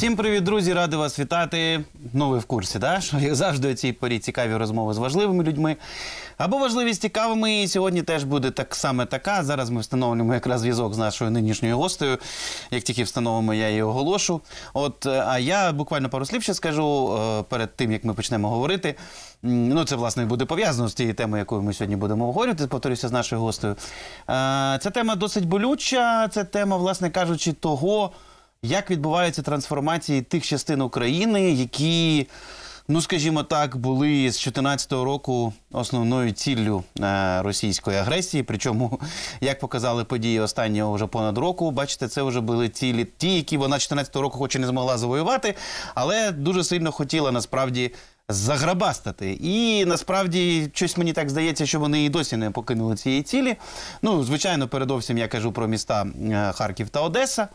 Всім привіт, друзі! Радий вас вітати. Ну, ви в курсі, да? Що як завжди у цій порі цікаві розмови з важливими людьми. Або важливі з цікавими. І сьогодні теж буде саме така. Зараз ми встановлюємо якраз зв'язок з нашою нинішньою гостею. Як тільки встановимо, я її оголошу. А я буквально пару слів ще скажу перед тим, як ми почнемо говорити. Ну, це, власне, буде пов'язано з тією темою, якою ми сьогодні будемо говорити, повторюся, з нашою гостею. Ця тема досить болюча. Це тема, власне кажучи, того, як відбуваються трансформації тих частин України, які, ну, скажімо так, були з 2014 року основною ціллю російської агресії. Причому, як показали події останнього вже понад року, бачите, це вже були цілі ті, які вона 2014 року хоч і не змогла завоювати, але дуже сильно хотіла, насправді, заграбастати. І, насправді, щось мені так здається, що вони і досі не покинули цієї цілі. Ну, звичайно, передовсім я кажу про міста Харків та Одеса.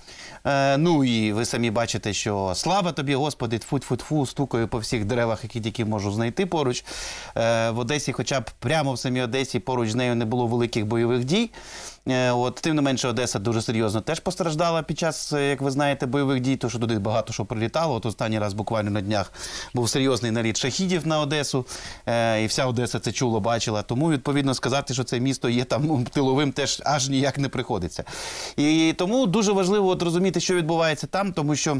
Ну, і ви самі бачите, що слава тобі, Господи, тфу-тфу-тфу, стукаю по всіх деревах, які тільки можу знайти поруч. В Одесі, хоча б прямо в самій Одесі, поруч з нею не було великих бойових дій. Тим не менше, Одеса дуже серйозно теж постраждала під час, як ви знаєте, бойових дій, тому що туди багато що прилітало. От останній раз буквально на днях був серйозний наліт шахідів на Одесу, і вся Одеса це чуло, бачила. Тому, відповідно, сказати, що це місто є там тиловим, теж аж ніяк не приходиться. І тому дуже важливо розуміти, що відбувається там, тому що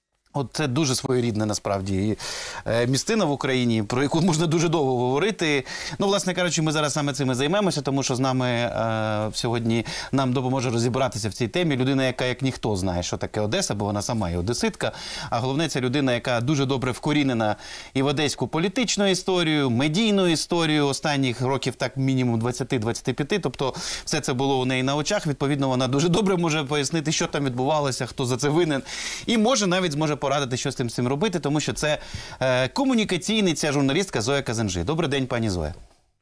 це дуже своєрідна, насправді, містина в Україні, про яку можна дуже довго говорити. Ну, власне кажучи, ми зараз саме цим і займемося, тому що з нами сьогодні нам допоможе розібратися в цій темі людина, яка як ніхто знає, що таке Одеса, бо вона сама є одеситка. А головне, це людина, яка дуже добре вкорінена і в одеську політичну історію, медійну історію останніх років, так, мінімум 20-25. Тобто, все це було у неї на очах. Відповідно, вона дуже добре може пояснити, що там відбувалося, хто за це винен. І може навіть зможе порадити, що з цим робити, тому що це комунікаційниця, журналістка Зоя Казанжи. Добрий день, пані Зоя.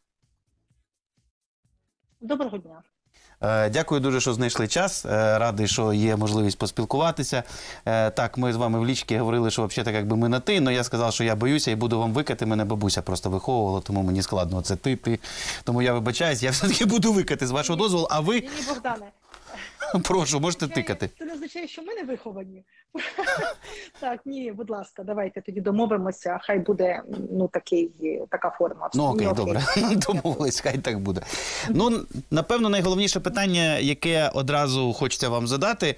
Доброго дня. Дякую дуже, що знайшли час. Радий, що є можливість поспілкуватися. Так, ми з вами в лічці говорили, що взагалі так якби ми на ти, але я сказав, що я боюся і буду вам викати. Мене бабуся просто виховувала, тому мені складно. Це ти. Тому я вибачаюсь, я все-таки буду викати з вашого дозволу, а ви... Ні, Богдане. Прошу, можете тикати. Це не означає, що ми не виховані. Так, ні, будь ласка, давайте тоді домовимося, хай буде, ну, така форма. Ну, окей, добре, домовились, хай так буде. Ну, напевно, найголовніше питання, яке одразу хочеться вам задати,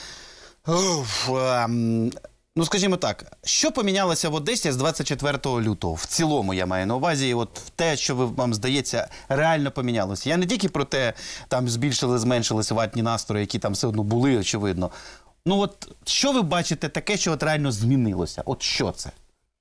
ну, скажімо так, що помінялося в Одесі з 24 лютого? В цілому, я маю на увазі, от те, що вам здається, реально помінялося. Я не тільки про те, там зменшилися ватні настрої, які там все одно були, очевидно. Ну, от, що ви бачите таке, що от реально змінилося? От що це?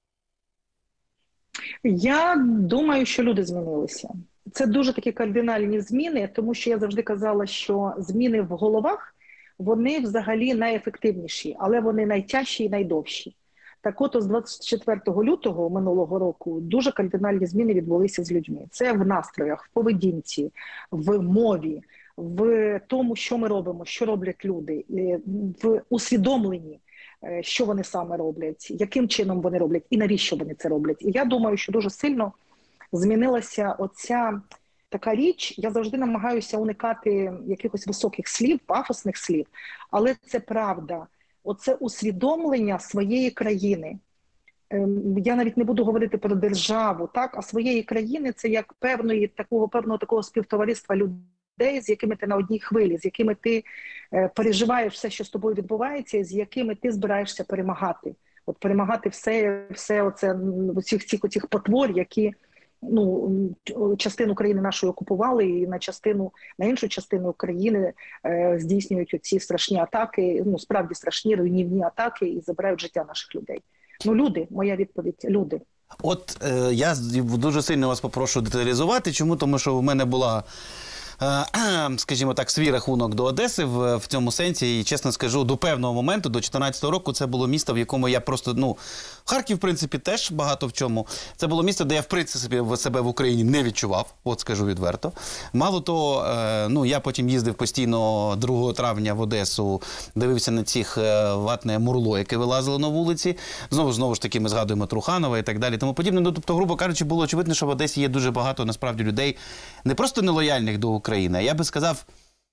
Я думаю, що люди змінилися. Це дуже такі кардинальні зміни, тому що я завжди казала, що зміни в головах, вони взагалі найефективніші, але вони найтяжчі і найдовші. Так от, з 24 лютого минулого року дуже кардинальні зміни відбулися з людьми. Це в настроях, в поведінці, в мові, в тому, що ми робимо, що роблять люди, в усвідомленні, що вони саме роблять, яким чином вони роблять і навіщо вони це роблять. І я думаю, що дуже сильно змінилася оця така річ. Я завжди намагаюся уникати якихось високих слів, пафосних слів, але це правда. Оце усвідомлення своєї країни. Я навіть не буду говорити про державу, так, а своєї країни це як певного такого співтовариства людей, з якими ти на одній хвилі, з якими ти переживаєш все, що з тобою відбувається, і з якими ти збираєшся перемагати. От перемагати все оце, оцих потвор, які, ну, частину країни нашої окупували, і на іншу частину України здійснюють оці страшні атаки, ну, справді страшні, руйнівні атаки, і забирають життя наших людей. Ну, люди, моя відповідь, люди. От я дуже сильно вас попрошу деталізувати. Чому? Тому що у мене була, скажімо так, свій рахунок до Одеси в цьому сенсі. І, чесно скажу, до певного моменту, до 2014 року, це було місто, в якому я просто, ну, Харків, в принципі, теж багато в чому. Це було місто, де я, в принципі, себе в Україні не відчував, от скажу відверто. Мало того, ну, я потім їздив постійно 2 травня в Одесу, дивився на цих ватне мурло, яке вилазило на вулиці. Знову ж таки, ми згадуємо Труханова і так далі, тому подібне. Ну, тобто, грубо кажучи, було очевидно, що в Одесі є дуже багато, насправді, людей не просто нелояльних до України, а я би сказав,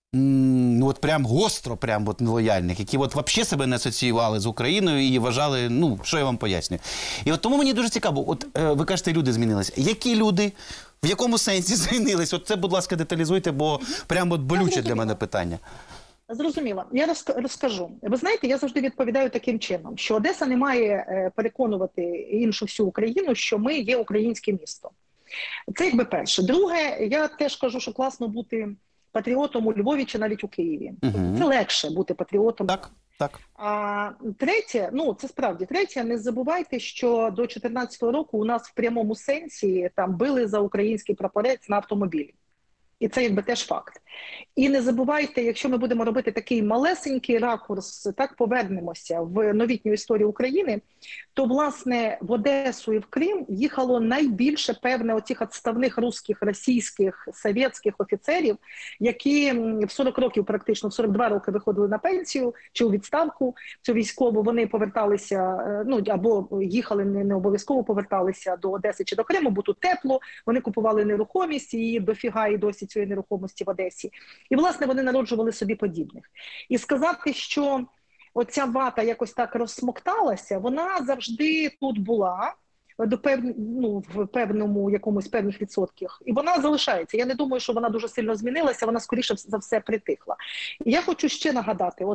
ну от прям гостро, прям от лояльних, які от взагалі себе не асоціювали з Україною і вважали, ну, що я вам поясню. І от тому мені дуже цікаво, от ви кажете, люди змінилися. Які люди, в якому сенсі змінились? От це, будь ласка, деталізуйте, бо прям от болюче для мене питання. Зрозуміло. Я розкажу. Ви знаєте, я завжди відповідаю таким чином, що Одеса не має переконувати іншу всю Україну, що ми є українське місто. Це якби перше. Друге, я теж кажу, що класно бути патріотом у Львові чи навіть у Києві. Це легше бути патріотом. Так, так. А третє, ну це справді третє, не забувайте, що до 2014 року у нас в прямому сенсі там били за український прапорець на автомобілі. І це якби теж факт. І не забувайте, якщо ми будемо робити такий малесенький ракурс, так повернемося в новітню історію України, то, власне, в Одесу і в Крим їхало найбільше, певне, оцих відставних русських, російських, совєтських офіцерів, які в 40 років, практично в 42 роки виходили на пенсію чи у відставку цю військову, вони поверталися, ну, або їхали, не обов'язково поверталися до Одеси чи до Криму, бо тут тепло, вони купували нерухомість, і дофіга і досі цієї нерухомості в Одесі. І, власне, вони народжували собі подібних. І сказати, що оця вата якось так розсмокталася, вона завжди тут була, в певному якомусь певних відсотках. І вона залишається. Я не думаю, що вона дуже сильно змінилася, вона скоріше за все притихла. І я хочу ще нагадати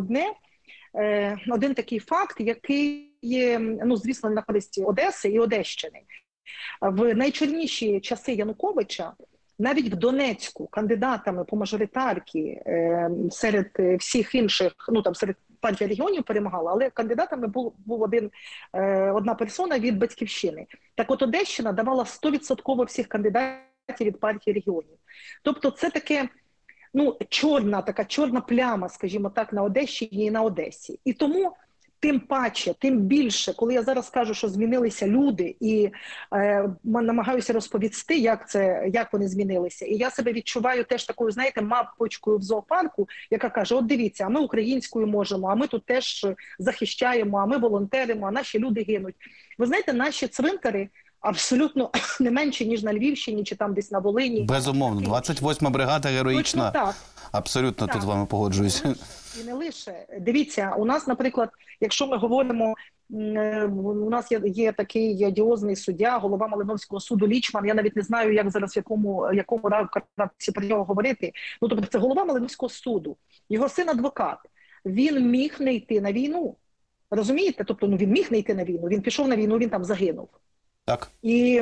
один такий факт, який є, ну, звісно, на користь Одеси і Одещини. В найчорніші часи Януковича навіть в Донецьку кандидатами по мажоритарки серед всіх інших, ну там серед партії регіонів перемагала, але кандидатами був одна персона від Батьківщини. Так от Одещина давала 100% всіх кандидатів від партії регіонів. Тобто це таке, ну, чорна пляма, скажімо так, на Одещині і на Одесі. І тому тим паче, тим більше, коли я зараз кажу, що змінилися люди, і намагаюся розповісти, як вони змінилися. І я себе відчуваю теж такою, знаєте, мавпочкою в зоопарку, яка каже, от дивіться, а ми українською можемо, а ми тут теж захищаємо, а ми волонтеримо, а наші люди гинуть. Ви знаєте, наші цвинтари абсолютно не менші, ніж на Львівщині, чи там десь на Волині. Безумовно, 28-ма бригада героїчна. Так. Абсолютно так. Тут з вами погоджуюся. І не лише. Дивіться, у нас, наприклад, якщо ми говоримо, у нас є такий одіозний суддя, голова Малиновського суду Лічман, я навіть не знаю, як зараз, в якому ракурсі про нього говорити. Ну, тобто це голова Малиновського суду, його син адвокат. Він міг не йти на війну. Розумієте? Тобто, ну, він міг не йти на війну, він пішов на війну, він там загинув. Так. І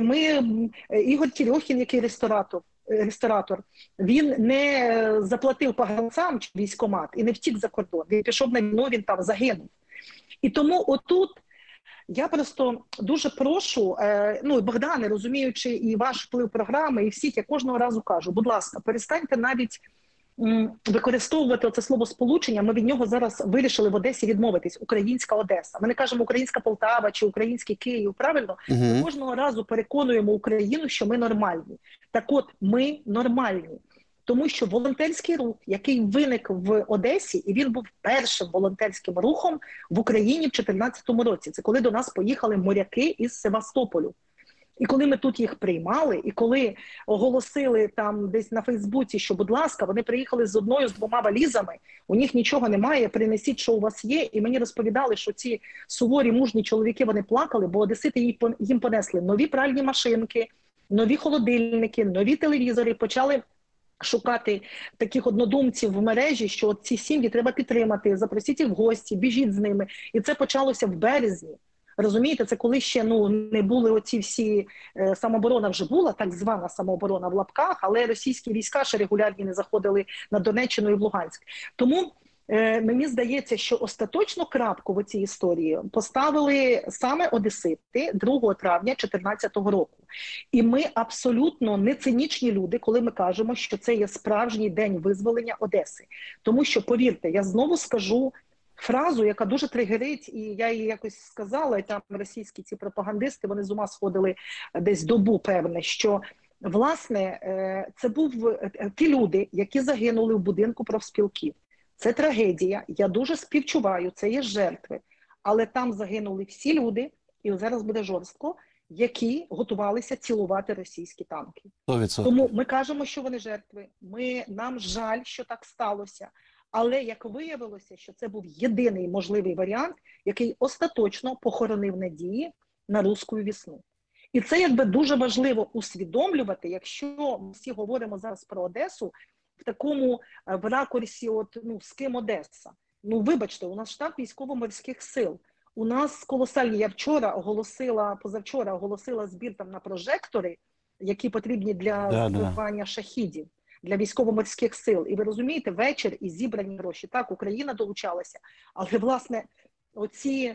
Ігор Терьохін, який ресторатор, він не заплатив погранцям чи військкомат і не втік за кордон. Він пішов на війну, він там загинув. І тому отут я просто дуже прошу, ну, Богдане, розуміючи і ваш вплив програми, і всіх, я кожного разу кажу, будь ласка, перестаньте навіть використовувати оце слово сполучення. Ми від нього зараз вирішили в Одесі відмовитись. Українська Одеса. Ми не кажемо українська Полтава чи український Київ, правильно? Ми кожного разу переконуємо Україну, що ми нормальні. Так от, ми нормальні. Тому що волонтерський рух, який виник в Одесі, і він був першим волонтерським рухом в Україні в 2014 році. Це коли до нас поїхали моряки із Севастополю. І коли ми тут їх приймали, і коли оголосили там десь на Фейсбуці, що, будь ласка, вони приїхали з двома валізами, у них нічого немає, принесіть, що у вас є. І мені розповідали, що ці суворі, мужні чоловіки, вони плакали, бо одесити їм понесли нові пральні машинки, нові холодильники, нові телевізори, почали шукати таких однодумців в мережі, що ці сім'ї треба підтримати, запросіть їх в гості, біжіть з ними. І це почалося в березні. Розумієте, це коли ще не були оці всі, самооборона вже була, так звана самооборона в лапках, але російські війська ще регулярні не заходили на Донеччину і в Луганськ. Тому мені здається, що остаточну крапку в цій історії поставили саме одесити 2 травня 2014 року. І ми абсолютно не цинічні люди, коли ми кажемо, що це є справжній день визволення Одеси. Тому що, повірте, я знову скажу фразу, яка дуже тригерить, і я її якось сказала, і там російські ці пропагандисти, вони з ума сходили десь добу, певне, що, власне, це був ті люди, які загинули в будинку профспілків. Це трагедія, я дуже співчуваю, це є жертви, але там загинули всі люди, і зараз буде жорстко, які готувалися цілувати російські танки. 100%. Тому ми кажемо, що вони жертви. Нам жаль, що так сталося. Але як виявилося, що це був єдиний можливий варіант, який остаточно похоронив надії на руську весну. І це якби дуже важливо усвідомлювати, якщо ми всі говоримо зараз про Одесу в такому в ракурсі, з ким Одеса. Вибачте, у нас штаб військово-морських сил. У нас колосальні, я позавчора оголосила збір там на прожектори, які потрібні для збивання шахідів, для військово-морських сил. І ви розумієте, вечір і зібрані гроші. Так, Україна долучалася, але, власне, оці,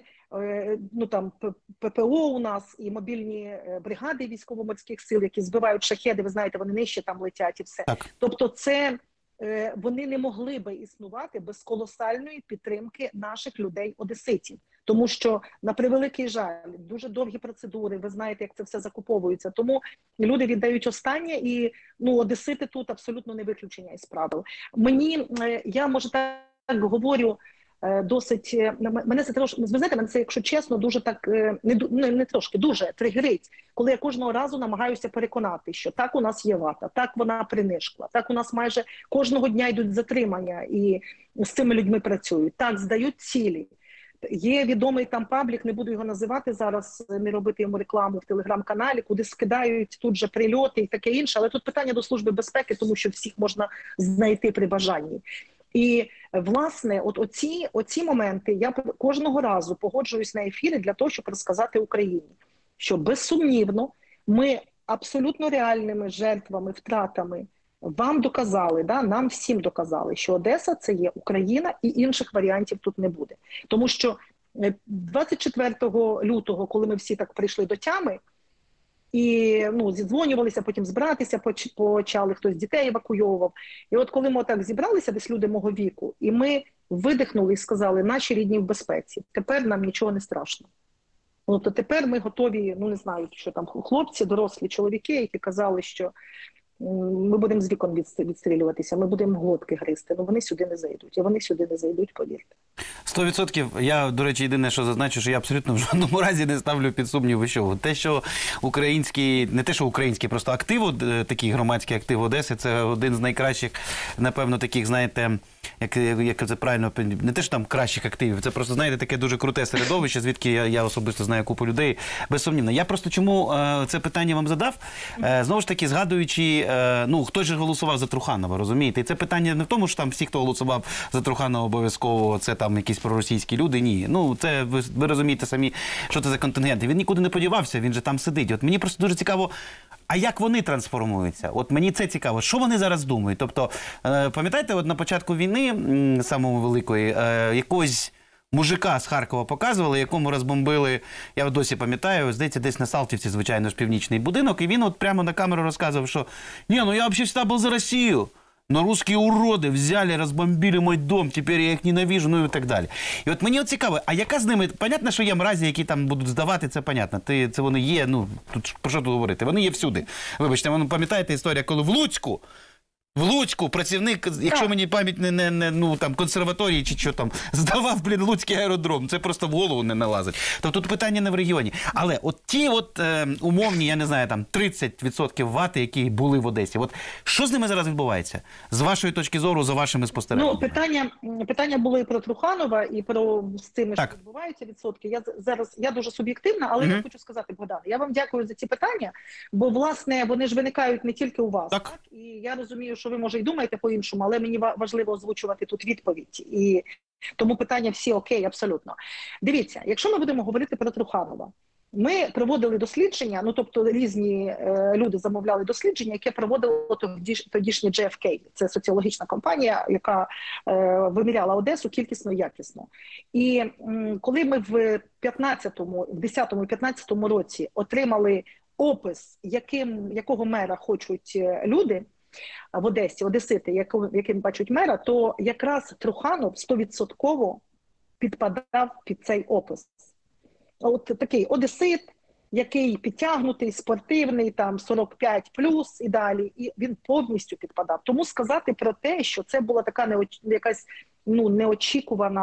ППО у нас і мобільні бригади військово-морських сил, які збивають шахеди, ви знаєте, вони нижче там летять і все. Так. Тобто вони не могли би існувати без колосальної підтримки наших людей-одеситів. Тому що, на превеликий жаль, дуже довгі процедури, ви знаєте, як це все закуповується. Тому люди віддають останнє, і одесити тут абсолютно не виключення із правил. Я, може, так говорю, досить, мене це трошки, ви знаєте, мене це, якщо чесно, дуже так, не трошки, дуже тригерить, коли я кожного разу намагаюся переконати, що так у нас є вата, так вона принишкла, так у нас майже кожного дня йдуть затримання і з цими людьми працюють, так здають цілі. Є відомий там паблік, не буду його називати зараз, не робити йому рекламу в телеграм-каналі, куди скидають тут же прильоти і таке інше, але тут питання до Служби безпеки, тому що всіх можна знайти при бажанні. І, власне, оці моменти я кожного разу погоджуюсь на ефіри для того, щоб розказати Україні, що безсумнівно ми абсолютно реальними жертвами, втратами вам доказали, нам всім доказали, що Одеса – це є Україна і інших варіантів тут не буде. Тому що 24 лютого, коли ми всі так прийшли до тями, і зідзвонювалися, потім збиратися почали, хтось дітей евакуйовував. І от коли ми так зібралися, десь люди мого віку, і ми видихнули і сказали, наші рідні в безпеці, тепер нам нічого не страшно. То тепер ми готові, не знаю, що там хлопці, дорослі чоловіки, які казали, що ми будемо з вікон відстрілюватися, ми будемо глотки гризти, вони сюди не зайдуть. І вони сюди не зайдуть, повірте. 100%. Я, до речі, єдине, що зазначу, що я абсолютно в жодному разі не ставлю під сумнів, що те, що український, не те, що український, просто актив, такий громадський актив Одеси, це один з найкращих, напевно, таких, знаєте, як це правильно, не те, що там кращих активів, це просто, знаєте, таке дуже круте середовище, звідки я особисто знаю купу людей, безсумнівно. Я просто чому це питання вам задав? Знову ж таки, згадуючи, хтось же голосував за Труханова, розумієте? І це питання не в тому, що там всі, хто голосував за Труханова обов'язково, це там якісь проросійські люди, ні. Це, ви розумієте самі, що це за контингент. І він нікуди не подівався, він же там сидить. От мені просто дуже цікаво, а як вони трансформуються? От мені це цікаво. Що вони зараз думають? Тобто, пам'ятаєте, от на початку війни, самої великої, якогось мужика з Харкова показували, якому розбомбили, я досі пам'ятаю, здається, десь на Салтівці, звичайно ж, північний будинок, і він от прямо на камеру розказував, що я взагалі всегда був за Росію. Но русские уроди взяли, розбомбили мой дом, тепер я їх ненавижу, і так далі. І от мені цікаво, а яка з ними, понятно, що є мразі, які там будуть здавати, це понятно, це вони є, тут про що тут говорити, вони є всюди. Вибачте, пам'ятаєте історія, коли в Луцьку працівник, якщо мені пам'ять не там консерваторії чи що там, здавав, Луцький аеродром. Це просто в голову не налазить. Тобто тут питання не в регіоні. Але от ті умовні, я не знаю, там 30% вати, які були в Одесі. От що з ними зараз відбувається? З вашої точки зору, за вашими спостереженнями? Питання було і про Труханова, і про з цими, що відбуваються відсотки. Я дуже суб'єктивна, але я хочу сказати, Богдан, я вам дякую за ці питання, бо, власне, вони ж виникають не тільки у вас. Так. І я розумію, що ви, може, й думаєте по-іншому, але мені важливо озвучувати тут відповідь. І тому питання всі окей, абсолютно. Дивіться, якщо ми будемо говорити про Труханова, ми проводили дослідження, тобто різні люди замовляли дослідження, яке проводило тодішнє JFK. Це соціологічна компанія, яка виміряла Одесу кількісно і якісно. І коли ми в 10-му і 15-му році отримали опис, якого мера хочуть люди в Одесі, одесити, яким бачать мера, то якраз Труханов 100% підпадав під цей опис. От такий одесит, який підтягнутий, спортивний, там 45 плюс і далі, і він повністю підпадав. Тому сказати про те, що це була така якась неочікувана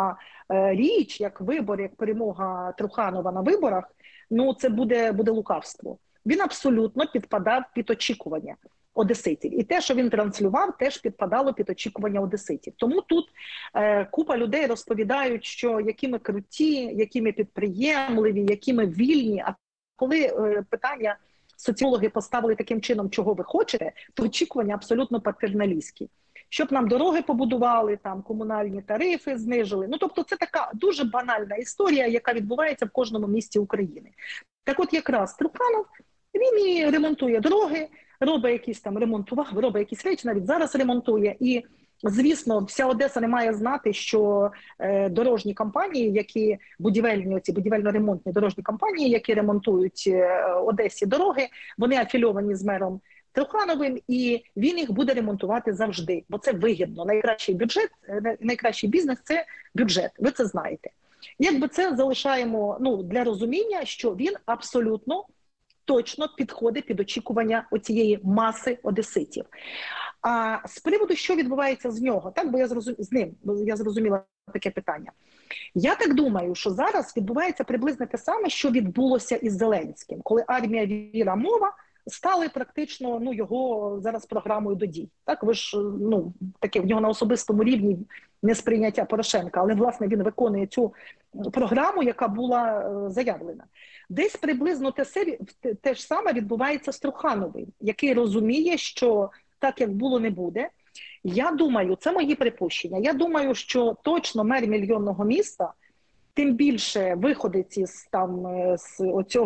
річ, як вибор, як перемога Труханова на виборах, ну це буде лукавство. Він абсолютно підпадав під очікування одеситів. І те, що він транслював, теж підпадало під очікування одеситів. Тому тут купа людей розповідають, що які ми круті, які ми підприємливі, які ми вільні. А коли питання соціологи поставили таким чином, чого ви хочете, то очікування абсолютно патерналістські. Щоб нам дороги побудували, там комунальні тарифи знижили. Ну, тобто це така дуже банальна історія, яка відбувається в кожному місті України. Так от якраз Труханов, він і ремонтує дороги, робить якісь там робить якісь речі, навіть зараз ремонтує. І, звісно, вся Одеса не має знати, що дорожні компанії, які будівельно-ремонтні дорожні компанії, які ремонтують Одесі дороги, вони афільовані з мером Трухановим, і він їх буде ремонтувати завжди, бо це вигідно. Найкращий бізнес – це бюджет, ви це знаєте. Якби це залишаємо для розуміння, що він абсолютно точно підходить під очікування оцієї маси одеситів. А з приводу, що відбувається з нього, так, бо я зрозуміла таке питання. Я так думаю, що зараз відбувається приблизно те саме, що відбулося із Зеленським, коли армія віра мова стали практично його зараз програмою до дій. Так, ви ж таке в нього на особистому рівні несприйняття Порошенка, але власне він виконує цю програму, яка була заявлена. Десь приблизно те ж саме відбувається з Трухановим, який розуміє, що так як було, не буде. Я думаю, це мої припущення. Я думаю, що точно мер мільйонного міста, тим більше виходить з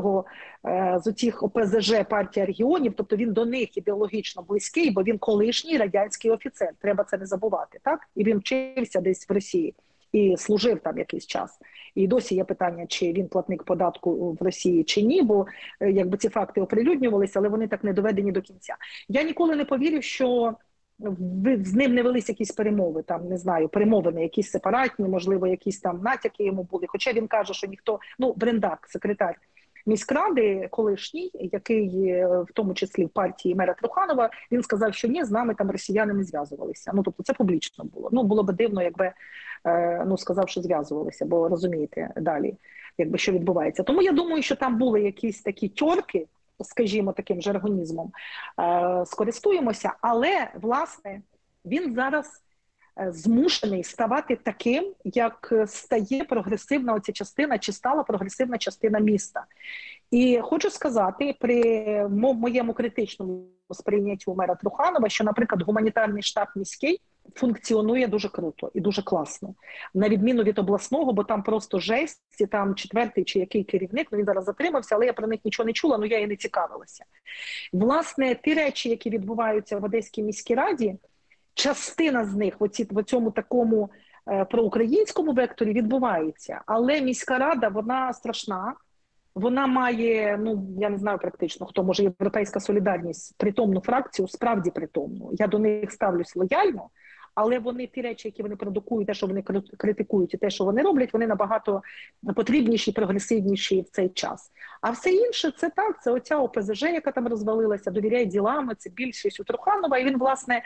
оцих ОПЗЖ партія регіонів, тобто він до них ідеологічно близький, бо він колишній радянський офіцер, треба це не забувати, так? І він вчився десь в Росії і служив там якийсь час. І досі є питання, чи він платник податку в Росії, чи ні, бо якби ці факти оприлюднювалися, але вони так не доведені до кінця. Я ніколи не повірю, що з ним не велись якісь перемови, там, не знаю, перемовини, якісь сепаратні, можливо, якісь там натяки йому були. Хоча він каже, що ніхто, Брендак, секретар міськради колишній, який в тому числі в партії мера Труханова, він сказав, що ні, з нами там росіяни не зв'язувалися. Тобто це публічно було. Було б дивно, якби сказав, що зв'язувалися, бо розумієте далі, якби що відбувається. Тому я думаю, що там були якісь такі тьорки, скажімо, таким жаргонізмом, скористуємося, але, власне, він зараз змушений ставати таким, як стає прогресивна оця частина, чи стала прогресивна частина міста. І хочу сказати, при моєму критичному сприйняттю мера Труханова, що, наприклад, гуманітарний штаб міський функціонує дуже круто і дуже класно. На відміну від обласного, бо там просто жесть, і там 4-й чи який керівник, він зараз затримався, але я про них нічого не чула, я і не цікавилася. Власне, ті речі, які відбуваються в Одеській міській раді, частина з них в цьому такому проукраїнському векторі відбувається. Але міська рада, вона страшна. Вона має, я не знаю практично, хто може, Європейська солідарність, притомну фракцію, справді притомну. Я до них ставлюсь лояльно, але вони, ті речі, які вони продукують, те, що вони критикують і те, що вони роблять, вони набагато потрібніші, прогресивніші в цей час. А все інше, це так, це оця ОПЗЖ, яка там розвалилася, довіряє ділами, це більшість у Труханова, і він, власне,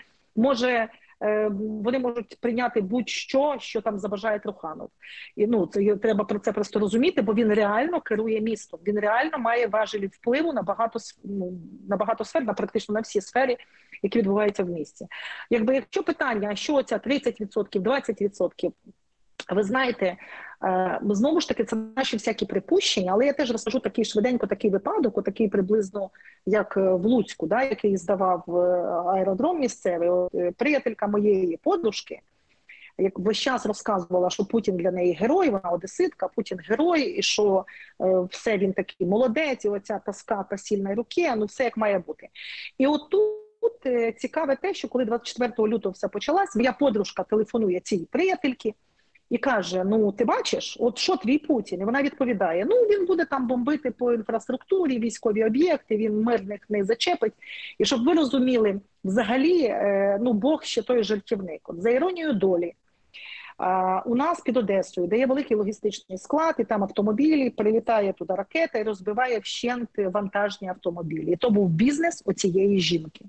вони можуть прийняти будь-що, що там забажає Труханов. І це треба про це просто розуміти, бо він реально керує містом. Він реально має важелі впливу на багато сфер, практично на всі сфери, які відбуваються в місті. Якщо питання, а що оця 30%, 20%, ви знаєте, знову ж таки, це наші всякі припущення, але я теж розкажу такий випадок, такий приблизно, як в Луцьку, який здавав аеродром місцевий. Приятелька моєї подружки, як весь час розказувала, що Путін для неї герой, вона одеситка, Путін герой, і що все він такий молодець, і оця тоска по сильній руці, все як має бути. І отут цікаве те, що коли 24 лютого все почалось, моя подружка телефонує цій приятельці, і каже, ти бачиш, от що твій Путін? І вона відповідає, він буде там бомбити по інфраструктурі, військові об'єкти, він мирних не зачепить. І щоб ви розуміли, взагалі, Бог ще той жартівник. От, за іронією долі, у нас під Одесою, де є великий логістичний склад, і там автомобілі, прилітає туди ракета і розбиває вщент вантажні автомобілі. І то був бізнес оцієї жінки.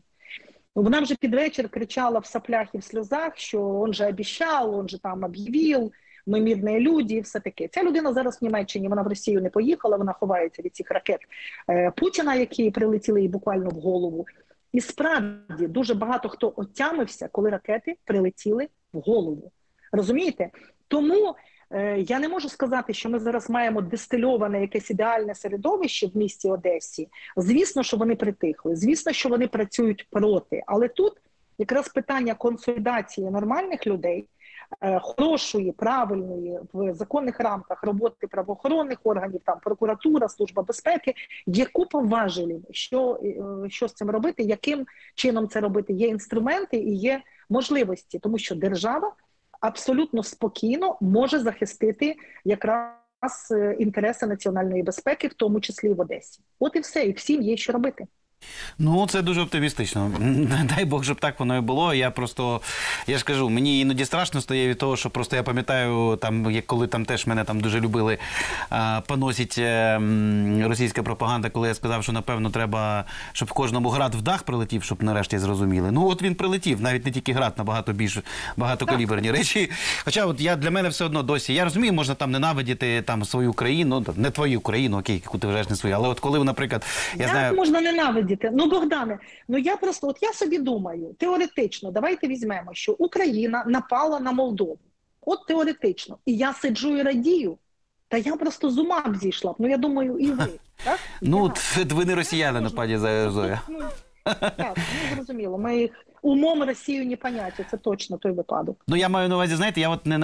Вона вже під вечір кричала в соплях і в сльозах, що он же обіцяв, он же там об'явив, ми мирні люди і все таке. Ця людина зараз в Німеччині, вона в Росію не поїхала, вона ховається від цих ракет Путіна, які прилетіли їй буквально в голову. І справді дуже багато хто отямився, коли ракети прилетіли в голову. Розумієте? Тому я не можу сказати, що ми зараз маємо дистильоване якесь ідеальне середовище в місті Одесі. Звісно, що вони притихли, звісно, що вони працюють проти. Але тут якраз питання консолідації нормальних людей, хорошої, правильної, в законних рамках роботи правоохоронних органів, там прокуратура, Служба безпеки, є купа важелів, що з цим робити, яким чином це робити. Є інструменти і є можливості, тому що держава абсолютно спокійно може захистити якраз інтереси національної безпеки, в тому числі і в Одесі. От і все, і всім є що робити. Ну, це дуже оптимістично. Дай Бог, щоб так воно і було. Я ж кажу, мені іноді страшно стає від того, що просто я пам'ятаю, там, коли там теж мене там дуже любили поносить російська пропаганда, коли я сказав, що, напевно, треба, щоб в кожному град в дах прилетів, щоб нарешті зрозуміли. Ну, от він прилетів, навіть не тільки град, набагато більш багатокаліберні речі. Хоча от для мене все одно досі, я розумію, можна там ненавидіти там свою країну, не твою країну, окей, яку ти вважаєш не свою, але от коли, наприклад, я знаю... можна ненавидіти? Ну, Богдане, я собі думаю, теоретично, давайте візьмемо, що Україна напала на Молдову. От теоретично. І я сиджу і радію. Та я просто з ума б зійшла. Ну, я думаю, і ви. Так? Ну, ви не росіяни, пані Зоя. Так, зрозуміло. Ми їх умом Росію не поняття, це точно той випадок. Ну, я маю на увазі, знаєте,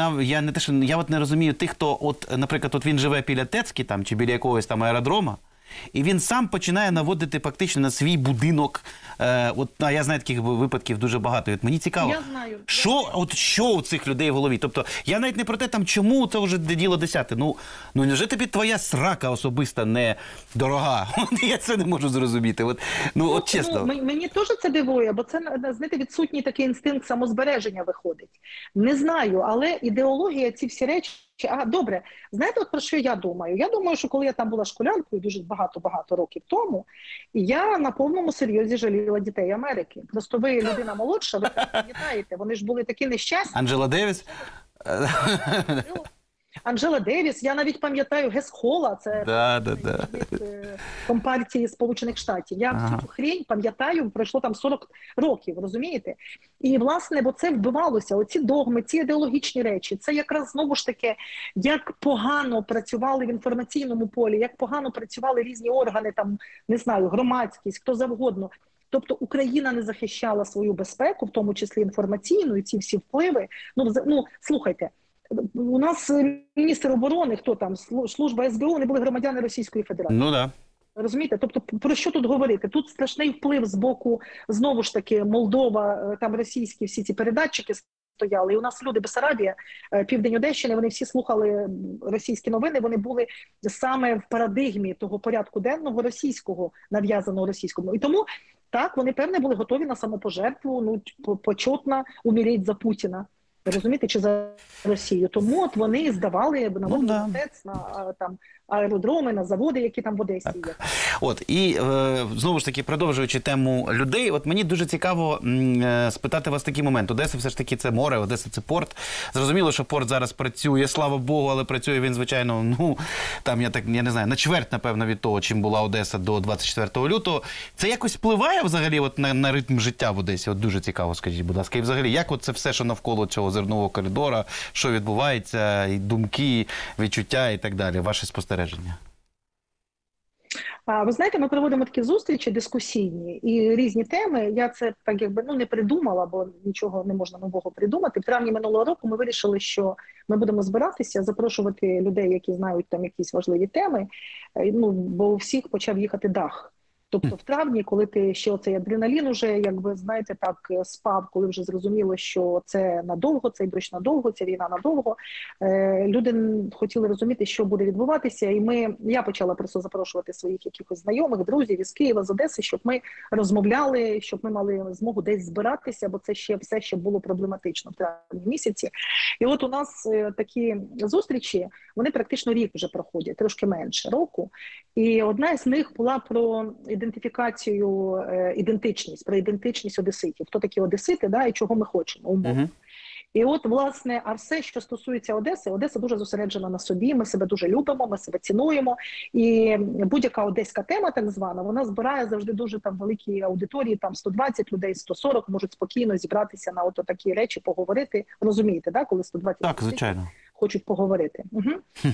я от не розумію тих, хто, от, наприклад, от він живе біля Тецьки там, чи біля якогось там аеродрома, і він сам починає наводити фактично на свій будинок. Я знаю, таких випадків дуже багато. І от мені цікаво, я знаю. Що у цих людей в голові? Тобто, я навіть не про те, там, чому це вже діло десяте. Ну, невже тобі твоя срака особиста не дорога? Я це не можу зрозуміти. От чесно. Мені теж це дивує, бо це, знаєте, відсутній такий інстинкт самозбереження виходить. Не знаю, але ідеологія, ці всі речі. Добре, знаєте, от про що я думаю? Я думаю, що коли я там була школяркою дуже багато років тому, я на повному серйозі жаліла дітей Америки. Просто ви людина молодша, ви пам'ятаєте, вони ж були такі нещасні. Анджела Девіс? Анджела Девіс, я навіть пам'ятаю Гес-Хола, це Компартії Сполучених Штатів. Я цю хрень пам'ятаю, пройшло там 40 років, розумієте? І, власне, бо це вбивалося, оці догми, ці ідеологічні речі, це якраз, знову ж таки, як погано працювали в інформаційному полі, як погано працювали різні органи, там, не знаю, громадськість, хто завгодно. Тобто Україна не захищала свою безпеку, в тому числі інформаційну, і ці всі впливи. Слухайте, у нас міністр оборони, хто там, служба СБУ, вони були громадяни Російської Федерації. Ну, да. Розумієте? Тобто, про що тут говорити? Тут страшний вплив з боку, знову ж таки, Молдова, там російські всі ці передатчики стояли. І у нас люди, Бессарабія, південь Одещини, вони всі слухали російські новини, вони були саме в парадигмі того порядку денного російського, нав'язаного російському. І тому, так, вони, певне, були готові на самопожертву, почетно умереть за Путіна. Розумієте, чи за Росію. Тому от вони здавали на мистецтв, на там аеродроми, на заводи, які там в Одесі є. От, і знову ж таки, продовжуючи тему людей, от мені дуже цікаво спитати вас такий момент. Одеса все ж таки це море, Одеса це порт. Зрозуміло, що порт зараз працює, слава Богу, але працює він, звичайно, там, я не знаю, на чверть, напевно, від того, чим була Одеса до 24 лютого. Це якось впливає взагалі от на ритм життя в Одесі? От дуже цікаво, скажіть, будь ласка. І взагалі, як от це все, що навколо цього зернового коридора, що відбувається, і думки, відчуття і так далі, ваші спостереження? Ви знаєте, ми проводимо такі зустрічі дискусійні і різні теми. Я це так якби не придумала, бо нічого не можна нового придумати. В травні минулого року ми вирішили, що ми будемо збиратися, запрошувати людей, які знають там якісь важливі теми, бо у всіх почав їхати дах. Тобто в травні, коли ти ще оцей адреналін уже, якби, знаєте, так спав, коли вже зрозуміло, що це надовго, цей дощ надовго, ця війна надовго, люди хотіли розуміти, що буде відбуватися, і я почала просто запрошувати своїх якихось знайомих, друзів із Києва, з Одеси, щоб ми розмовляли, щоб ми мали змогу десь збиратися, бо це все ще було проблематично в травні місяці. І от у нас такі зустрічі, вони практично рік вже проходять, трошки менше року, і одна з них була про ідентичність, про ідентичність одеситів. Хто такі одесити, і чого ми хочемо, умовно. І от, власне, а все, що стосується Одеси, Одеса дуже зосереджена на собі, ми себе дуже любимо, ми себе цінуємо, і будь-яка одеська тема, так звана, вона збирає завжди дуже там великі аудиторії, там 120 людей, 140 можуть спокійно зібратися на от такі речі, поговорити. Розумієте, да, коли 120 Так, звичайно. хочуть поговорити. Угу.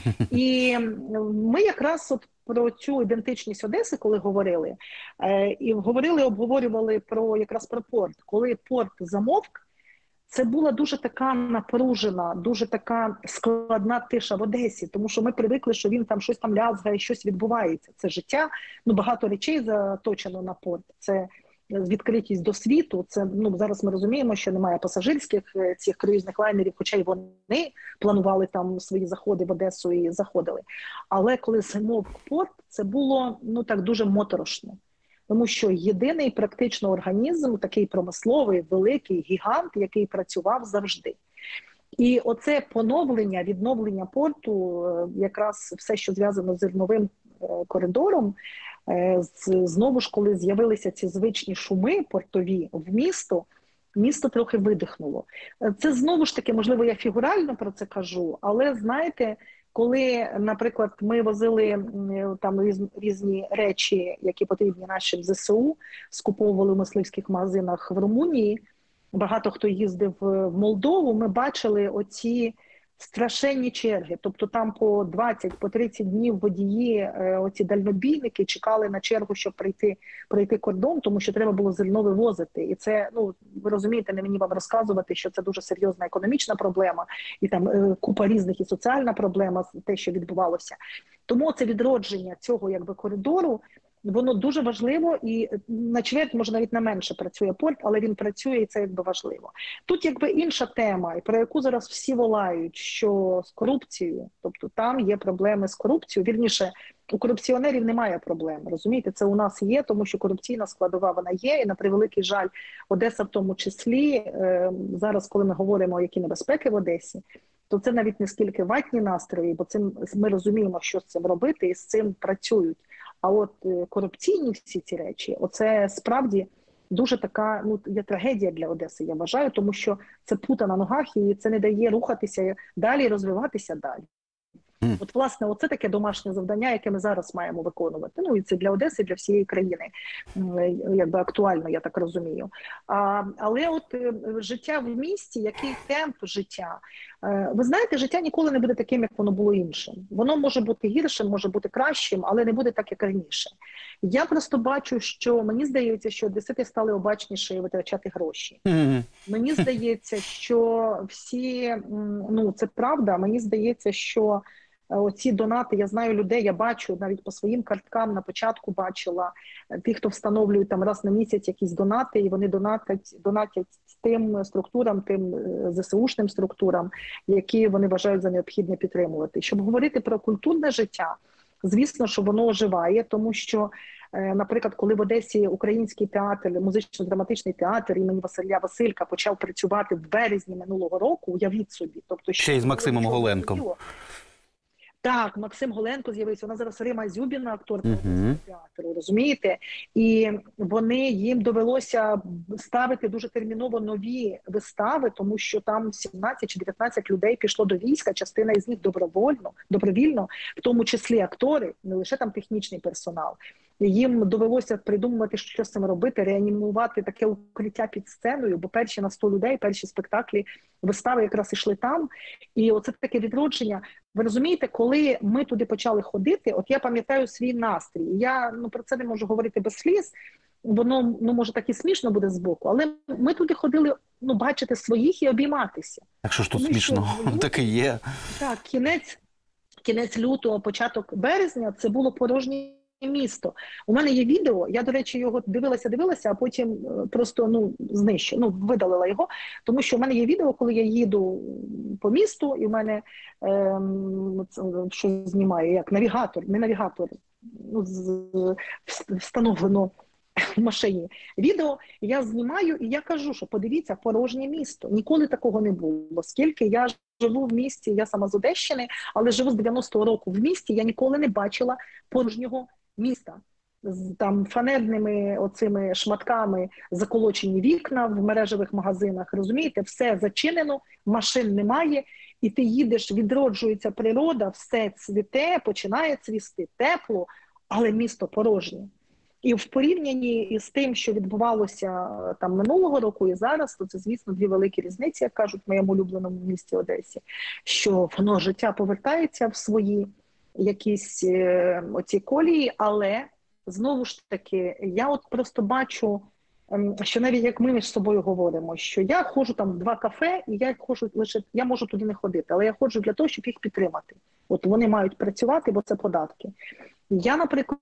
І ми якраз от про цю ідентичність Одеси, коли говорили, і обговорювали про якраз про порт. Коли порт замовк, це була дуже така напружена, дуже така складна тиша в Одесі, тому що ми привикли, що він там щось там лязгає, щось відбувається. Це життя, ну багато речей заточено на порт. Це відкритість до світу. Це ну зараз ми розуміємо, що немає пасажирських цих круїзних лайнерів, хоча й вони планували там свої заходи в Одесу і заходили. Але коли зимовк порт, це було ну так дуже моторошно. Тому що єдиний практично організм, такий промисловий, великий гігант, який працював завжди. І оце поновлення, відновлення порту, якраз все, що зв'язано з зерновим коридором, знову ж, коли з'явилися ці звичні шуми портові в місто трохи видихнуло. Це знову ж таки, можливо, я фігурально про це кажу, але знаєте, коли, наприклад, ми возили там різні речі, які потрібні нашим ЗСУ, скуповували в мисливських магазинах в Румунії, багато хто їздив в Молдову, ми бачили оці страшенні черги. Тобто там по 20, по 30 днів водії, оці дальнобійники чекали на чергу, щоб пройти кордон, тому що треба було зерно вивозити. І це, ну, ви розумієте, не мені вам розказувати, що це дуже серйозна економічна проблема, і там купа різних і соціальна проблема, те, що відбувалося. Тому це відродження цього якби коридору, воно дуже важливо, і на чверть, може навіть на менше працює порт, але він працює, і це якби важливо. Тут якби інша тема, про яку зараз всі волають, що з корупцією, тобто там є проблеми з корупцією, вірніше, у корупціонерів немає проблем, розумієте, це у нас є, тому що корупційна складова вона є, і на превеликий жаль, Одеса в тому числі, зараз, коли ми говоримо, які небезпеки в Одесі, то це навіть не скільки ватні настрої, бо цим ми розуміємо, що з цим робити, і з цим працюють. А от корупційні всі ці речі, оце справді дуже така, ну, є трагедія для Одеси, я вважаю, тому що це пута на ногах і це не дає рухатися далі, розвиватися далі. От, власне, оце таке домашнє завдання, яке ми зараз маємо виконувати. Ну, і це для Одеси, для всієї країни, якби актуально, я так розумію. Але от життя в місті, який темп життя? Ви знаєте, життя ніколи не буде таким, як воно було іншим. Воно може бути гіршим, може бути кращим, але не буде так, як раніше. Я просто бачу, що мені здається, що одесити стали обачніше витрачати гроші. Мені здається, що всі, ну, це правда, мені здається, що оці донати, я знаю людей, я бачу навіть по своїм карткам, на початку бачила тих, хто встановлює там раз на місяць якісь донати, і вони донатять тим структурам, тим ЗСУшним структурам, які вони вважають за необхідне підтримувати. Щоб говорити про культурне життя, звісно, що воно оживає, тому що, наприклад, коли в Одесі український театр, музично-драматичний театр імені Василя Василька почав працювати в березні минулого року, уявіть собі. Тобто, ще й з Максимом Голенком. Так, Максим Голенко з'явився. Вона зараз Рима Зюбіна, акторка театру, розумієте? І їм довелося ставити дуже терміново нові вистави, тому що там 17 чи 19 людей пішло до війська, частина із них добровільно, в тому числі актори, не лише там технічний персонал. Їм довелося придумувати, що з цим робити, реанімувати таке укриття під сценою, бо перші на 100 людей, перші спектаклі, вистави якраз ішли там. І оце таке відродження. Ви розумієте, коли ми туди почали ходити, от я пам'ятаю свій настрій. Я про це не можу говорити без сліз, воно, може, так і смішно буде збоку, але ми туди ходили, бачити своїх і обійматися. Так що ж тут смішно? Так і є. Так, кінець лютого, початок березня, це було порожнє місто. У мене є відео, я, до речі, його дивилася, а потім просто, видалила його, тому що в мене є відео, коли я їду по місту, і в мене що знімаю, як навігатор, встановлено в машині відео, я знімаю, і я кажу, що подивіться, порожнє місто. Ніколи такого не було. Скільки я живу в місті, я сама з Одещини, але живу з 90-го року в місті, я ніколи не бачила порожнього міста. там фанерними оцими шматками заколочені вікна в мережевих магазинах, розумієте, все зачинено, машин немає, і ти їдеш, відроджується природа, все цвіте, починає цвісти, тепло, але місто порожнє. І в порівнянні із тим, що відбувалося там минулого року і зараз, то це, звісно, дві великі різниці, як кажуть в моєму улюбленому місті Одесі, що воно життя повертається в свої якісь оці колії, але знову ж таки, я от просто бачу, що навіть як ми між собою говоримо, що я ходжу там в 2 кафе, і я ходжу лише, я можу туди не ходити, але я ходжу для того, щоб їх підтримати. От вони мають працювати, бо це податки. Я, наприклад,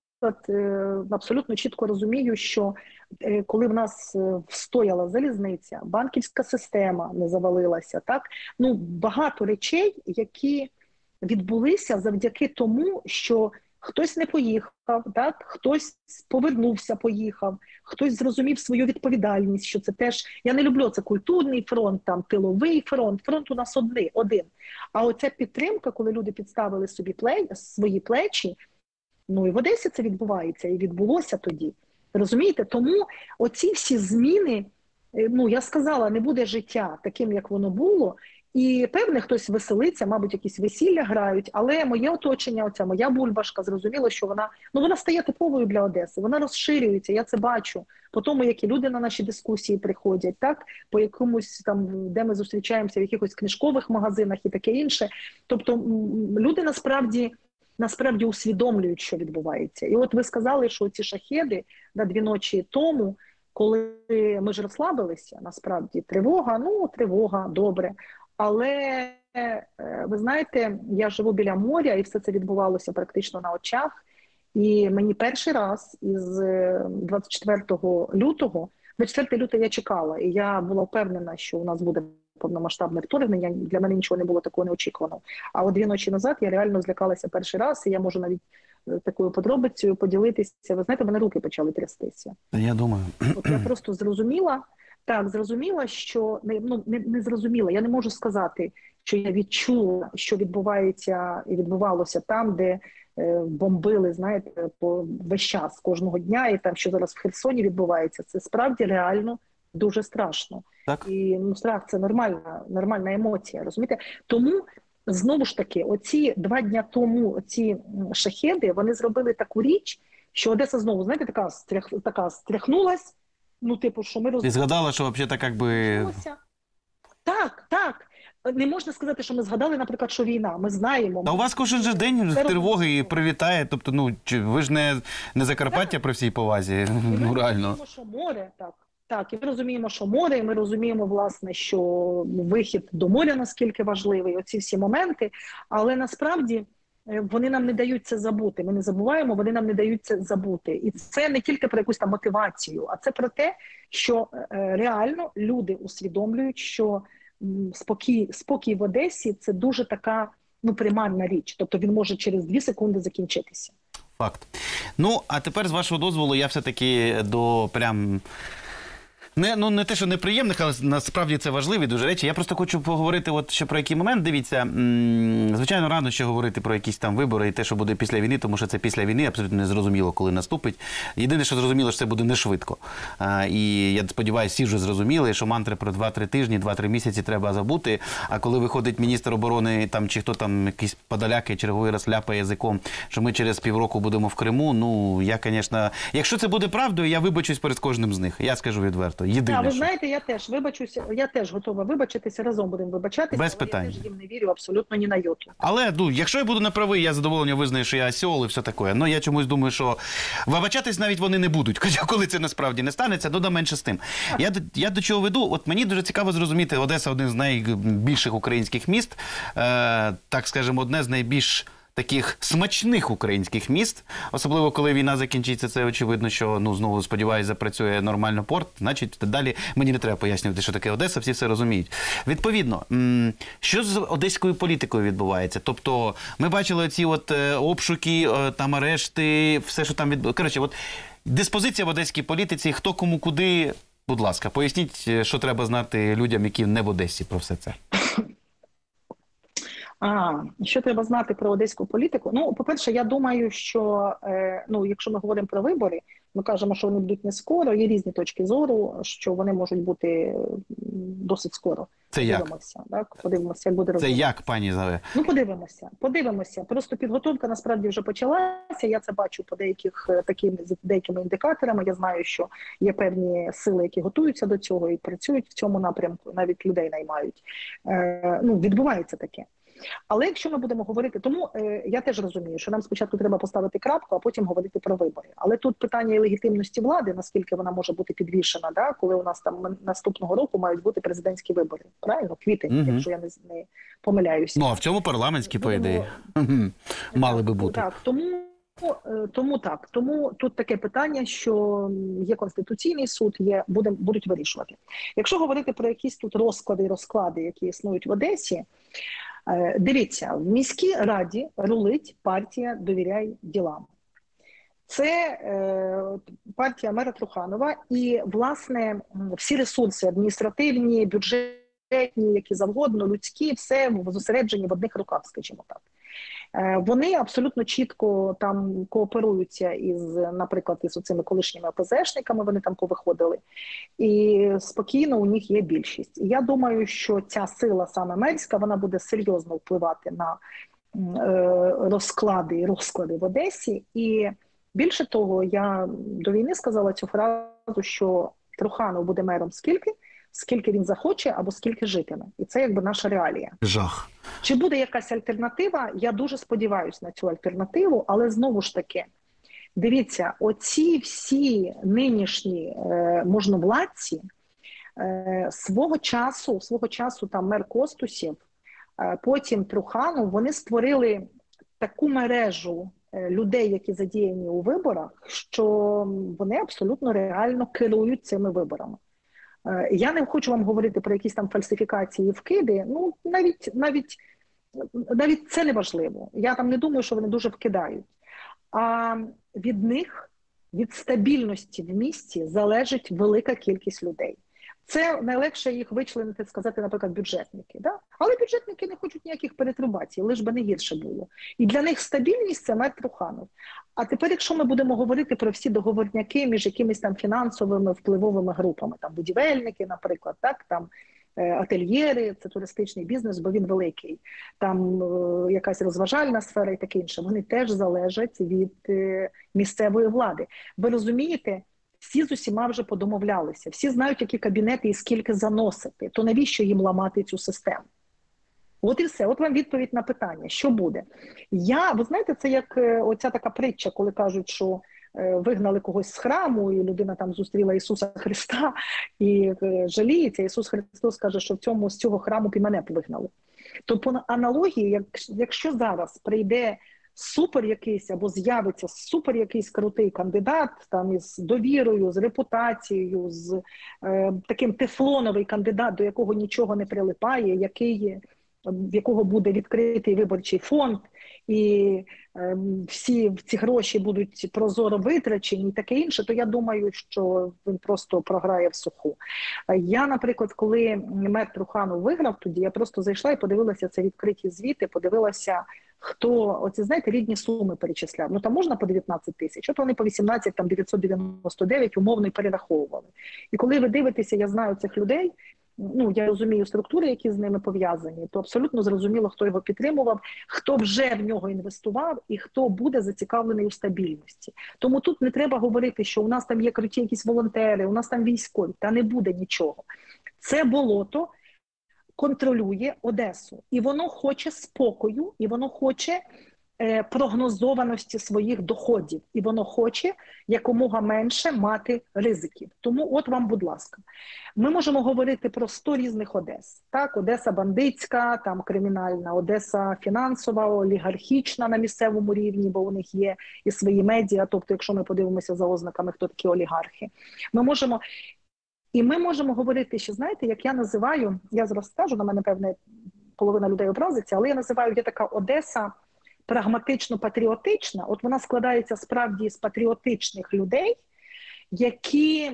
абсолютно чітко розумію, що коли в нас встояла залізниця, банківська система не завалилася, так, ну, багато речей, які відбулися завдяки тому, що хтось не поїхав, так, хтось повернувся, поїхав, хтось зрозумів свою відповідальність, що це теж, я не люблю це культурний фронт, там, тиловий фронт у нас один. А оця підтримка, коли люди підставили собі свої плечі, ну і в Одесі це відбувається, і відбулося тоді. Розумієте? Тому оці всі зміни, ну я сказала, не буде життя таким, як воно було, і певне хтось веселиться, мабуть, якісь весілля грають, але моє оточення, оця моя бульбашка, зрозуміло, що вона стає типовою для Одеси, вона розширюється, я це бачу, по тому, які люди на наші дискусії приходять, так, по якомусь там, де ми зустрічаємося в якихось книжкових магазинах і таке інше. Тобто люди насправді усвідомлюють, що відбувається. І от ви сказали, що ці шахеди на 2 ночі тому, коли ми ж розслабилися, насправді тривога, добре. Але, ви знаєте, я живу біля моря, і все це відбувалося практично на очах. І мені перший раз із 24 лютого, 24 лютого я чекала, і я була впевнена, що у нас буде повномасштабне вторгнення, для мене нічого не було такого неочікуваного. А от 2 ночі назад я реально злякалася перший раз, і я можу навіть такою подробицею поділитися. Ви знаєте, в мене руки почали трястися. Я думаю. От я просто зрозуміла, що, не зрозуміла, я не можу сказати, що я відчула, що відбувається і відбувалося там, де бомбили, знаєте, весь час, кожного дня, і там, що зараз в Херсоні відбувається, це справді реально дуже страшно. Так. І страх – це нормальна емоція, розумієте? Тому, знову ж таки, оці 2 дня тому, оці шахеди, вони зробили таку річ, що Одеса знову, знаєте, така стряхнулась, ну, типу, що ми Ти згадала, що взагалі так, якби... Так. Не можна сказати, що ми згадали, наприклад, що війна. Ми знаємо. Та у вас кожен же день тривоги і привітає. Тобто, ну, ви ж не Закарпаття при всій повазі. Ну, реально. Ми розуміємо, що море, так. І ми розуміємо, що море, і ми розуміємо, власне, що вихід до моря наскільки важливий, оці всі моменти. Але насправді вони нам не дають це забути. Ми не забуваємо, вони нам не дають це забути. І це не тільки про якусь там мотивацію, а це про те, що реально люди усвідомлюють, що спокій в Одесі – це дуже така, примарна річ. Тобто він може через 2 секунди закінчитися. Факт. Ну, а тепер, з вашого дозволу, я все-таки до прям... Не те, що неприємних, але насправді це важливі дуже речі. Я просто хочу поговорити от ще про який момент. Дивіться, звичайно, рано ще говорити про якісь там вибори і те, що буде після війни, тому що це після війни абсолютно не зрозуміло, коли наступить. Єдине, що зрозуміло, що це буде не швидко. І я сподіваюся, всі вже зрозуміли, що мантри про 2-3 тижні, 2-3 місяці треба забути. А коли виходить міністр оборони там, чи хто там, якісь подоляки черговий раз ляпає язиком, що ми через півроку будемо в Криму, ну, я, звісно, якщо це буде правдою, я вибачусь перед кожним з них. Я скажу відверто. Єдине, ви знаєте, я теж вибачуся, я теж готова вибачитися, разом будемо вибачатися, без питань. Я теж їм не вірю абсолютно ні на йоту. Але, якщо я буду неправий, я задоволення визнаю, що я осьол і все таке. Ну, я чомусь думаю, що вибачатись навіть вони не будуть, коли це насправді не станеться, да менше з тим. Я до чого веду? От мені дуже цікаво зрозуміти, Одеса – один з найбільших українських міст, так скажемо, одне з найбільш таких смачних українських міст, особливо коли війна закінчиться, це очевидно, що, знову, сподіваюся, запрацює нормально порт, значить, далі мені не треба пояснювати, що таке Одеса, всі все розуміють. Відповідно, що з одеською політикою відбувається? Тобто, ми бачили ці от обшуки, там арешти, все, що там відбувається. Коротше, от диспозиція в одеській політиці, хто кому куди, будь ласка, поясніть, що треба знати людям, які не в Одесі про все це. Що треба знати про одеську політику? Ну, по-перше, я думаю, що якщо ми говоримо про вибори, ми кажемо, що вони будуть не скоро. Є різні точки зору, що вони можуть бути досить скоро. Це як? Подивимося, так? Подивимося, як буде Це розвиватися. як, пані Зоя? Ну, подивимося. Просто підготовка насправді вже почалася. Я це бачу по деякими індикаторами. Я знаю, що є певні сили, які готуються до цього і працюють в цьому напрямку, навіть людей наймають. Відбувається таке. Але якщо ми будемо говорити, тому я теж розумію, що нам спочатку треба поставити крапку, а потім говорити про вибори. Але тут питання і легітимності влади, наскільки вона може бути підвішена, да, коли у нас там наступного року мають бути президентські вибори. Правильно? Квітень, якщо я не помиляюся. Ну, а в цьому парламентські, по ідеї, мали би бути. Так, тому тут таке питання, що є Конституційний суд, будуть вирішувати. Якщо говорити про якісь тут розклади, які існують в Одесі, дивіться, в міській раді рулить партія «Довіряй ділам». Це партія мера Труханова і, власне, всі ресурси адміністративні, бюджетні, які завгодно, людські, все зосереджені в одних руках, скажімо так. Вони абсолютно чітко там кооперуються наприклад, із цими колишніми ОПЗшниками, вони там повиходили, і спокійно у них є більшість. І я думаю, що ця сила саме мерська, вона буде серйозно впливати на розклади в Одесі. І більше того, я до війни сказала цю фразу, що Труханов буде мером скільки він захоче або скільки житиме. І це якби наша реалія. Жах. Чи буде якась альтернатива? Я дуже сподіваюся на цю альтернативу, але знову ж таки, дивіться, оці всі нинішні можновладці свого часу там мер Костусєв, потім Труханов, вони створили таку мережу людей, які задіяні у виборах, що вони абсолютно реально керують цими виборами. Я не хочу вам говорити про якісь там фальсифікації і вкиди, ну навіть це не важливо. Я там не думаю, що вони дуже вкидають. А від них, від стабільності в місті залежить велика кількість людей. Це найлегше їх вичленити, сказати, наприклад, бюджетники. Да? Але бюджетники не хочуть ніяких перетрубацій, лиш би не гірше було. І для них стабільність – це мер Труханов. А тепер, якщо ми будемо говорити про всі договорняки між якимись там фінансовими впливовими групами, там будівельники, наприклад, так, там ательєри, це туристичний бізнес, бо він великий, там якась розважальна сфера і таке інше, вони теж залежать від місцевої влади. Ви розумієте, всі з усіма вже подомовлялися, всі знають, які кабінети і скільки заносити, то навіщо їм ламати цю систему? От і все. От вам відповідь на питання, що буде. Ви знаєте, це як оця така притча, коли кажуть, що вигнали когось з храму, і людина там зустріла Ісуса Христа, і жаліється, Ісус Христос каже, що з цього храму і мене вигнали. То по аналогії, якщо зараз прийде супер якийсь, або з'явиться супер якийсь крутий кандидат, там із довірою, з репутацією, з таким тефлоновий кандидат, до якого нічого не прилипає, в якого буде відкритий виборчий фонд, і всі ці гроші будуть прозоро витрачені і таке інше, то я думаю, що він просто програє в суху. Я, наприклад, коли мер Труханов виграв тоді, я просто зайшла і подивилася це відкриті звіти, подивилася, хто, оці, знаєте, рідні суми перечисляв. Ну, там можна по 19 тисяч, от вони по 18, там 999 умовно і перераховували. І коли ви дивитеся, я знаю цих людей, ну, я розумію структури, які з ними пов'язані, то абсолютно зрозуміло, хто його підтримував, хто вже в нього інвестував і хто буде зацікавлений у стабільності. Тому тут не треба говорити, що у нас там є круті якісь волонтери, у нас там військові, та не буде нічого. Це болото контролює Одесу. І воно хоче спокою, і воно хоче прогнозованості своїх доходів. І воно хоче якомога менше мати ризиків. Тому от вам, будь ласка. Ми можемо говорити про 100 різних Одес. Так, Одеса бандитська, там кримінальна, Одеса фінансова, олігархічна на місцевому рівні, бо у них є і свої медіа. Тобто, якщо ми подивимося за ознаками, хто такі олігархи. Ми можемо говорити, що, знаєте, як я називаю, я зараз скажу, на мене, певне, половина людей образиться, але я називаю, є така Одеса прагматично-патріотична. От вона складається справді з патріотичних людей, які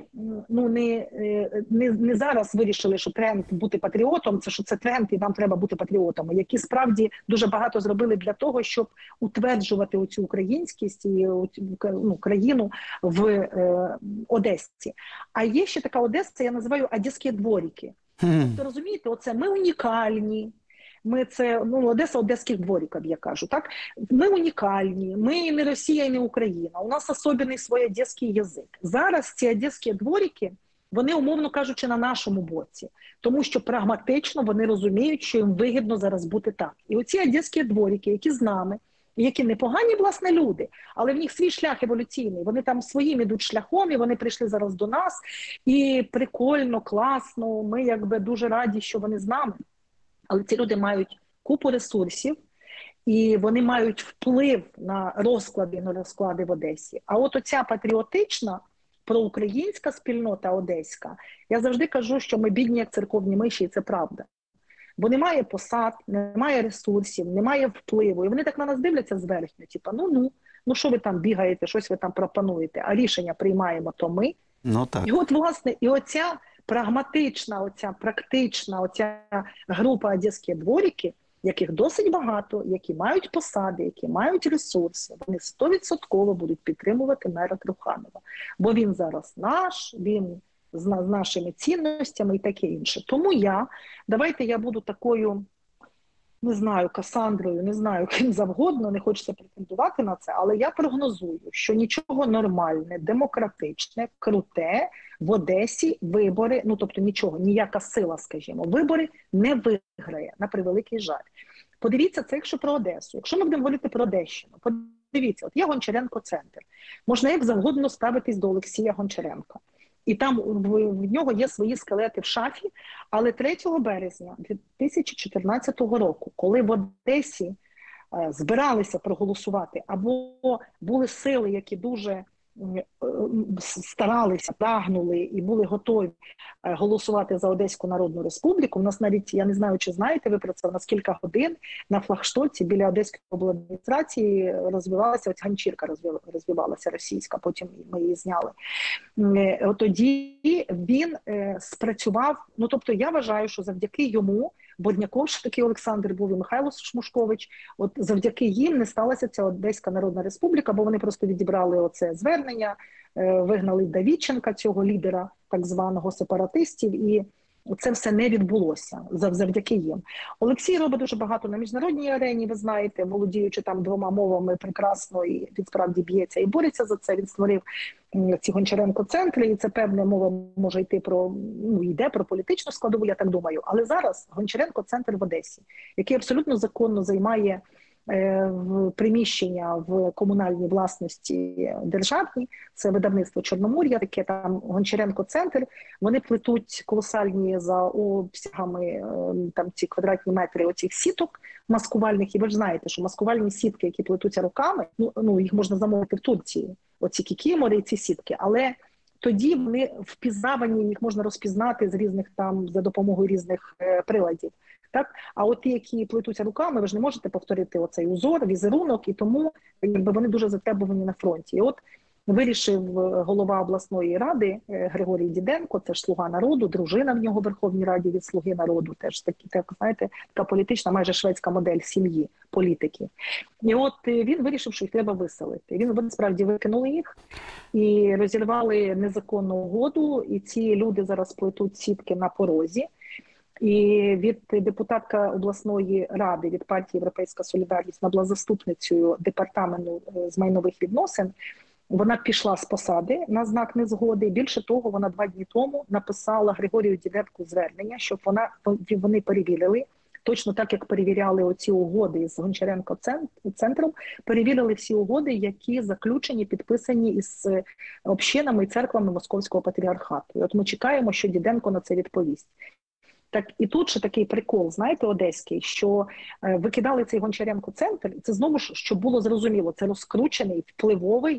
не зараз вирішили, що тренд бути патріотом, що це тренд і нам треба бути патріотами, які справді дуже багато зробили для того, щоб утверджувати оцю українськість і країну в Одесі. А є ще така Одеса, я називаю одеські дворики. Тобто, розумієте, оце ми унікальні. Одеса одеських двориків, я кажу, так? Ми унікальні, ми не Росія і не Україна, у нас особливий свій одеський язик. Зараз ці одеські дворики, вони, умовно кажучи, на нашому боці, тому що прагматично вони розуміють, що їм вигідно зараз бути так. І оці одеські дворики, які з нами, які непогані, власне, люди, але в них свій шлях еволюційний, вони там своїм ідуть шляхом, і вони прийшли зараз до нас, і прикольно, класно, ми якби дуже раді, що вони з нами. Але ці люди мають купу ресурсів, і вони мають вплив на розклади в Одесі. А от оця патріотична, проукраїнська спільнота одеська, я завжди кажу, що ми бідні, як церковні миші, і це правда. Бо немає посад, немає ресурсів, немає впливу. І вони так на нас дивляться зверхньо, типу, ну що ви там бігаєте, щось ви там пропонуєте, а рішення приймаємо то ми. Ну так. І от, власне, і оця прагматична, оця практична, оця група одеські дворики, яких досить багато, які мають посади, які мають ресурси, вони 100% будуть підтримувати мера Труханова. Бо він зараз наш, він з нашими цінностями і таке інше. Тому давайте я буду такою, не знаю, Касандрою, не знаю, ким завгодно, не хочеться претендувати на це, але я прогнозую, що нічого нормальне, демократичне, круте в Одесі вибори, тобто нічого, ніяка сила, скажімо, вибори не виграє, на превеликий жаль. Подивіться, це якщо про Одесу. Якщо ми будемо говорити про Одещину, подивіться, от є Гончаренко-центр. Можна як завгодно ставитись до Олексія Гончаренка. І там в нього є свої скелети в шафі, але 3 березня 2014 року, коли в Одесі збиралися проголосувати, або були сили, які дуже старалися, прагнули і були готові голосувати за Одеську Народну Республіку. У нас навіть, я не знаю, чи знаєте ви про це, у нас кілька годин на флагштоці біля Одеської обладміністрації розвивалася, ось ганчірка розвивалася російська, потім ми її зняли. Тоді він спрацював, тобто я вважаю, що завдяки йому, Бодняков, що такий Олександр був, і Михайло Шмушкович, от завдяки їм не сталася ця Одеська Народна Республіка, бо вони просто відібрали оце звернення, вигнали Давідченка, цього лідера так званого сепаратистів, і це все не відбулося завдяки їм. Олексій робить дуже багато на міжнародній арені, ви знаєте, володіючи там 2 мовами прекрасно, і він справді б'ється і бореться за це. Він створив ці Гончаренко-центри, і це певна мова може йти йде про політичну складову, я так думаю. Але зараз Гончаренко-центр в Одесі, який абсолютно законно займає в приміщення в комунальній власності державній, це видавництво Чорномор'я, таке там Гончаренко-центр, вони плетуть колосальні за обсягами там ці квадратні метри оцих сіток маскувальних, і ви ж знаєте, що маскувальні сітки, які плетуться руками, їх можна замовити в Турції, оці кікімори і ці сітки, але тоді вони впізнавані, їх можна розпізнати з різних там, за допомогою різних приладів. Так? А от ті, які плетуться руками, ви ж не можете повторити оцей узор, візерунок, і тому вони дуже затребувані на фронті. І от вирішив голова обласної ради Григорій Діденко, це ж «Слуга народу», дружина в нього в Верховній Раді від «Слуги народу», теж знаєте, така політична, майже шведська модель сім'ї, політиків. І от він вирішив, що їх треба виселити. Вони справді викинули їх і розірвали незаконну угоду, і ці люди зараз плетуть сітки на порозі. І від депутатка обласної ради від партії «Європейська солідарність», вона була заступницею департаменту з майнових відносин, вона пішла з посади на знак незгоди. Більше того, вона 2 дні тому написала Григорію Діденку звернення, щоб вони перевірили, точно так, як перевіряли оці угоди з Гончаренко-центром, перевірили всі угоди, які заключені, підписані із общинами і церквами Московського патріархату. І от ми чекаємо, що Діденко на це відповість. Так і тут ще такий прикол, знаєте, одеський, що викидали цей Гончаренко-центр, це знову ж, щоб було зрозуміло, це розкручений, впливовий,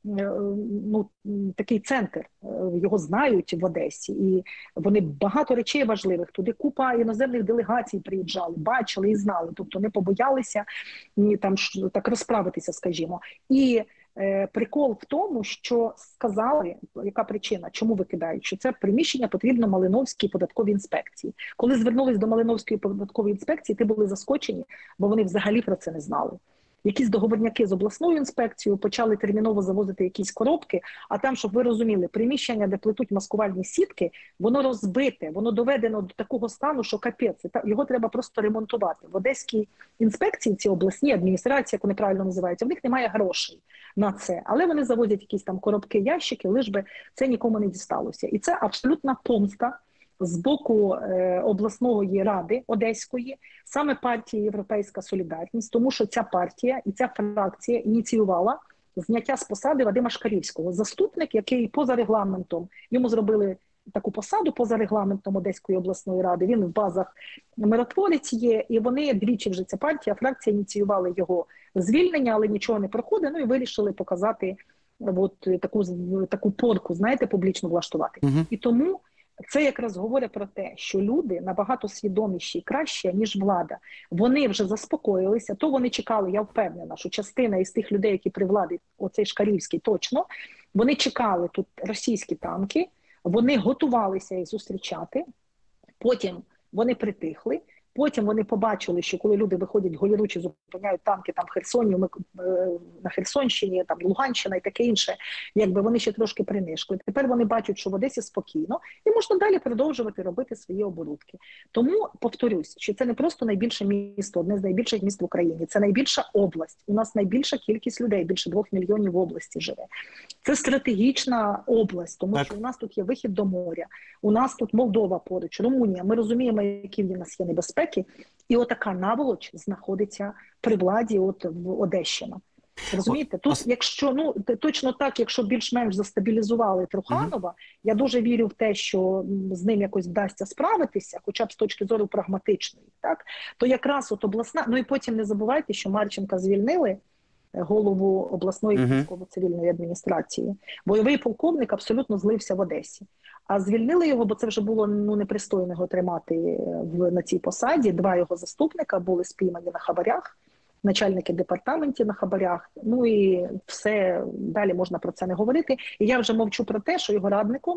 такий центр, його знають в Одесі, і вони багато речей важливих, туди купа іноземних делегацій приїжджали, бачили і знали, тобто не побоялися там так розправитися, скажімо. І Прикол в тому, що сказали, яка причина, чому викидають, що це приміщення потрібно Малиновській податковій інспекції. Коли звернулись до Малиновської податкової інспекції, ти були заскочені, бо вони взагалі про це не знали. Якісь договорняки з обласною інспекцією почали терміново завозити якісь коробки, а там, щоб ви розуміли, приміщення, де плетуть маскувальні сітки, воно розбите, воно доведено до такого стану, що капець, його треба просто ремонтувати. В Одеській інспекції, ці обласні адміністрації, як вони правильно називаються, в них немає грошей на це, але вони завозять якісь там коробки, ящики, лиш би це нікому не дісталося. І це абсолютна помста з боку обласної ради Одеської, саме партії «Європейська солідарність», тому що ця партія і ця фракція ініціювала зняття з посади Вадима Шкарівського. Заступник, який поза регламентом, йому зробили таку посаду поза регламентом Одеської обласної ради, він в базах миротворець є, і вони двічі вже ця партія, фракція ініціювали його звільнення, але нічого не проходить, ну і вирішили показати таку порку, знаєте, публічно влаштувати. І тому це якраз говорить про те, що люди набагато свідоміші і краще, ніж влада. Вони вже заспокоїлися, то вони чекали, я впевнена, що частина із тих людей, які при владі, оцей Шкарівський точно, вони чекали тут російські танки, вони готувалися їх зустрічати, потім вони притихли, потім вони побачили, що коли люди виходять голіручі, зупиняють танки там в Херсоні, на Херсонщині, там Луганщина і таке інше, якби вони ще трошки принишкли. Тепер вони бачать, що в Одесі спокійно і можна далі продовжувати робити свої оборудки. Тому, повторюсь, що це не просто найбільше місто, одне з найбільших міст в Україні, це найбільша область. У нас найбільша кількість людей, більше 2 мільйонів в області живе. Це стратегічна область, тому що у нас тут є вихід до моря, у нас тут Молдова поруч, Румунія. Ми розуміємо, які в нас є небезпеки. І отака наволоч знаходиться при владі в Одещині. Розумієте? Тут, якщо, точно так, якщо більш-менш застабілізували Труханова, я дуже вірю в те, що з ним якось вдасться справитися, хоча б з точки зору прагматичної, так? То якраз обласна, ну і потім не забувайте, що Марченка звільнили, голову обласної військово-цивільної адміністрації. Бойовий полковник абсолютно злився в Одесі. А звільнили його, бо це вже було непристойно його тримати на цій посаді. 2 його заступника були спіймані на хабарях, начальники департаментів на хабарях. Ну і все, далі можна про це не говорити. І я вже мовчу про те, що його радником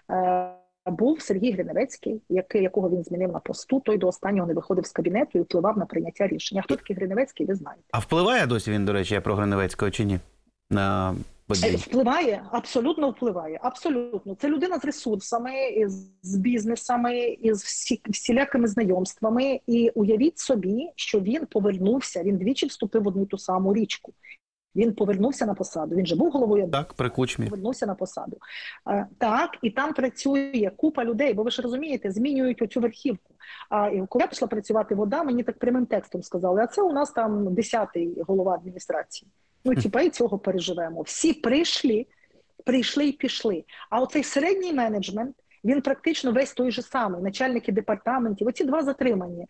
був Сергій Гриневецький, якого він змінив на посту. Той до останнього не виходив з кабінету і впливав на прийняття рішення. Хто такий Гриневецький, ви знаєте. А впливає досі він, до речі, я про Гриневецького чи ні? На події? Впливає, абсолютно впливає. Абсолютно. Це людина з ресурсами, з бізнесами, із всілякими знайомствами. І уявіть собі, що він повернувся, він двічі вступив в одну ту саму річку. Він повернувся на посаду. Він же був головою. Так, при Кучмі. Повернувся на посаду. Так, і там працює купа людей, бо ви ж розумієте, змінюють оцю верхівку. А коли я пішла працювати в ОДА, мені так прямим текстом сказали, а це у нас там 10-й голова адміністрації. Ну, і цього переживемо. Всі прийшли і пішли. А оцей середній менеджмент, він практично весь той же самий. Начальники департаментів, оці 2 затримані,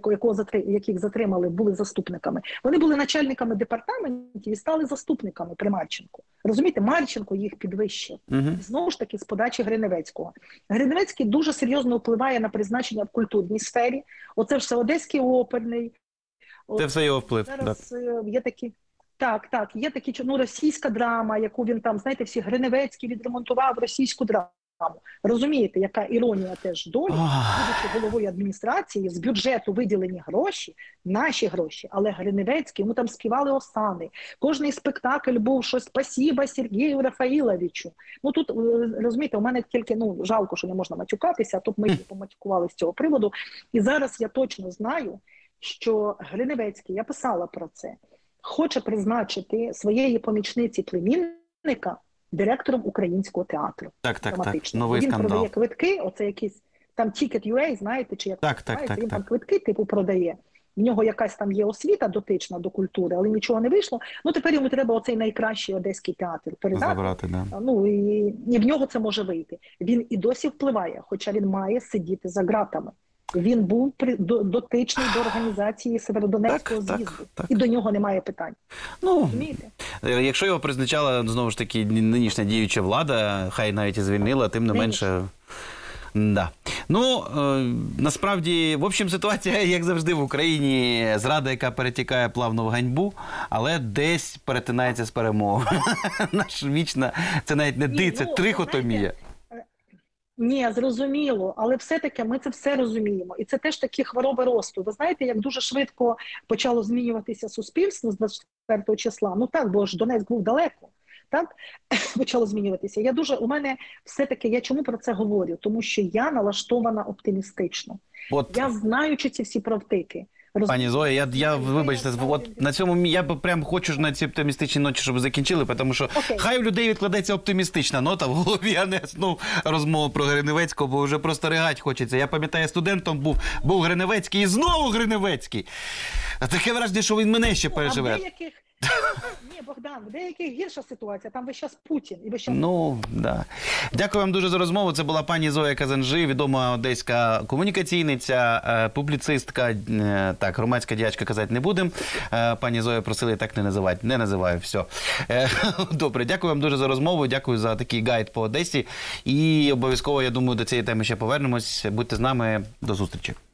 яких затримали, були заступниками. Вони були начальниками департаментів і стали заступниками при Марченку. Розумієте, Марченко їх підвищив. Знову ж таки, з подачі Гриневецького. Гриневецький дуже серйозно впливає на призначення в культурній сфері. Оце все Одеський оперний. Це все його вплив. Зараз є такі... Так, є такі, російська драма, яку він там, знаєте, всі Гриневецький відремонтував російську драму. Розумієте, яка іронія теж долі, будучи головою адміністрації, з бюджету виділені гроші, наші гроші, але Гриневецький, йому там співали осани. Кожний спектакль був щось «Спасіба Сергію Рафаїловичу». Ну тут, розумієте, у мене тільки, жалко, що не можна матюкатися, а тут ми поматюкували з цього приводу. І зараз я точно знаю, що Гриневецький, я писала про це, хоче призначити своєї помічниці племінника директором Українського театру. Так. Новий він скандал. Продає квитки, оце якийсь там Ticket.ua, знаєте, чи як називається, він там квитки продає. В нього якась там є освіта дотична до культури, але нічого не вийшло. Ну, тепер йому треба оцей найкращий одеський театр передати. Забрати, да. Ну, і в нього це може вийти. Він і досі впливає, хоча він має сидіти за ґратами. Він був дотичний до організації Северодонецького з'їзду. І до нього немає питань. Розумієте? Якщо його призначала, знову ж таки, нинішня діюча влада, хай навіть і звільнила, тим не менше... Да. Ну, насправді, в общем, ситуація, як завжди, в Україні. Зрада, яка перетікає плавно в ганьбу, але десь перетинається з перемогою. Наша вічна, це навіть не це трихотомія. Ні, зрозуміло, але все-таки ми це все розуміємо. І це теж такі хвороби росту. Ви знаєте, як дуже швидко почало змінюватися суспільство з 24 числа? Ну так, бо ж Донецьк був далеко. Так почало змінюватися. У мене все-таки, я чому про це говорю? Тому що я налаштована оптимістично. Я знаючи ці всі провтики. Пані Зоя, вибачте, от на цьому я прям хочу на цій оптимістичній ноті, щоб закінчили, тому що хай у людей відкладеться оптимістична нота в голові, а не розмова про Гриневецького, бо вже просто ригать хочеться. Я пам'ятаю, студентом був Гриневецький і знову Гриневецький. Таке враження, що він мене ще переживе. Ні, Богдан, в деяких гірша ситуація, там весь час Путін. Ну, да. Дякую вам дуже за розмову. Це була пані Зоя Казанжи, відома одеська комунікаційниця, публіцистка, так, громадська діячка казати не будемо. Пані Зоя просили так не називати. Не називаю, все. Добре, дякую вам дуже за розмову, дякую за такий гайд по Одесі. І обов'язково, я думаю, до цієї теми ще повернемось. Будьте з нами, до зустрічі.